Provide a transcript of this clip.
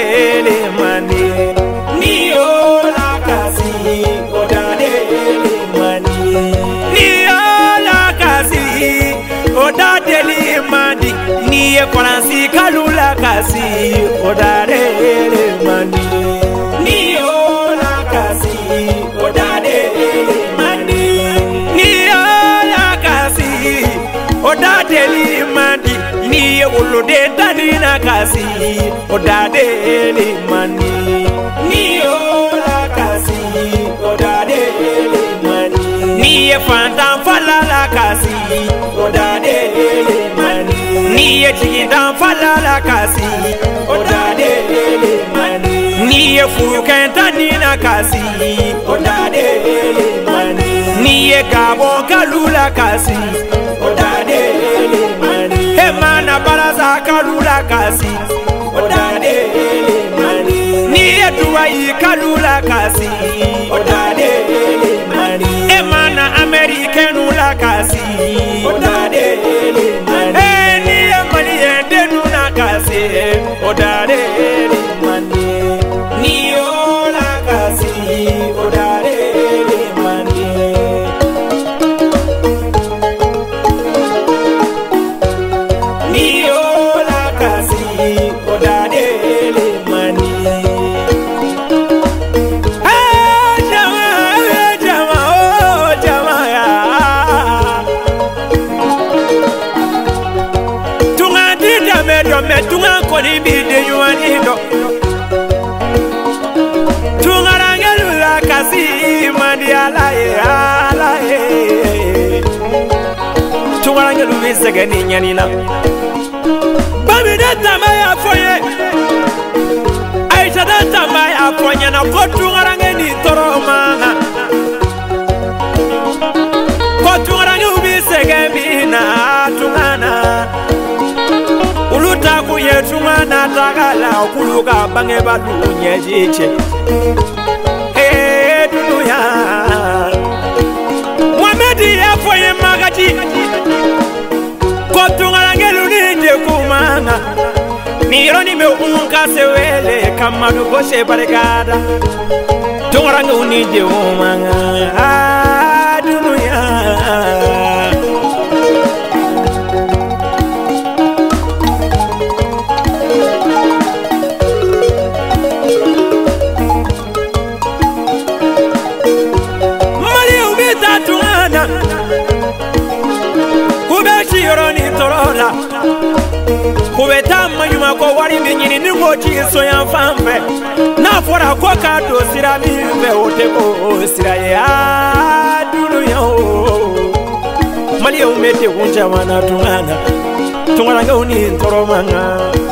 le mani ni ola kasi odade le mani ni ola kasi odade le mani ni e koransi kalula kasi odade le mani ni ola kasi odade le mani ni ola kasi odade le mani ni e wolode tanina kasi odade le mani ni ola kasi odade le mani ni e fantan falala kasi odade le mani ni e chigidan falala kasi odade le mani ni e furuken tanina kasi odade le mani ni e gabon kalula kasi odade le mani e mana baraza kalula kasi odade le mani ni e duwai kalula kasi odade le mani e mana americanula kasi odade le mani e ni e mali endenu kasi odade le mani ni ola kasi odade le mani ni ola kasi odade le mani jama oh jama ya tunga dida medo me tunga koni bi de yuani do tunga rangelula kasi mandi ala tunga rangelu bisegani nyani na baby data maya foye aisha data maya foye na ko tunga rangeni toroma ko tunga rangu bisegami na tungana uluta kuye tungana tagala kuluka bange badunye jiche hey dunya Muhamedi ya foye magati ko tunga rangelu ni kumanga Nironi me unka sewele kama nukoshe barekada Tungaranga unije umanga dunuya Mali ubita tungana Kubeshi yoroni torola Kubeta manyuma ko wari minyini ningo chiso ya mfambe Na fora kwa kado sira mimbe oteko sira ya dunuya Mali umete unja wana tungana Tungaranga uni ntoromanga